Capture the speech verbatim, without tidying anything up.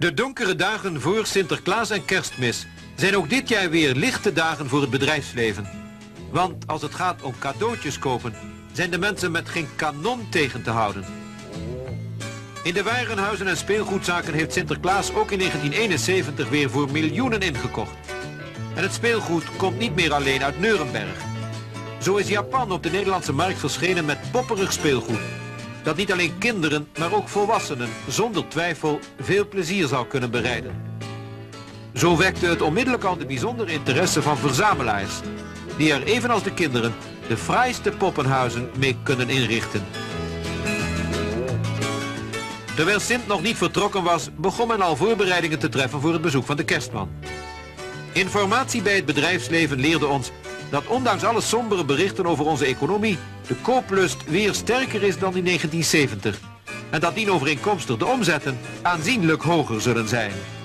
De donkere dagen voor Sinterklaas en Kerstmis zijn ook dit jaar weer lichte dagen voor het bedrijfsleven. Want als het gaat om cadeautjes kopen, zijn de mensen met geen kanon tegen te houden. In de warenhuizen en speelgoedzaken heeft Sinterklaas ook in negentien eenenzeventig weer voor miljoenen ingekocht. En het speelgoed komt niet meer alleen uit Nuremberg. Zo is Japan op de Nederlandse markt verschenen met popperig speelgoed, dat niet alleen kinderen, maar ook volwassenen zonder twijfel veel plezier zou kunnen bereiden. Zo wekte het onmiddellijk al de bijzondere interesse van verzamelaars, die er evenals de kinderen de fraaiste poppenhuizen mee kunnen inrichten. Terwijl Sint nog niet vertrokken was, begon men al voorbereidingen te treffen voor het bezoek van de kerstman. Informatie bij het bedrijfsleven leerde ons dat ondanks alle sombere berichten over onze economie, de kooplust weer sterker is dan in negentien zeventig. En dat dienovereenkomstig de omzetten aanzienlijk hoger zullen zijn.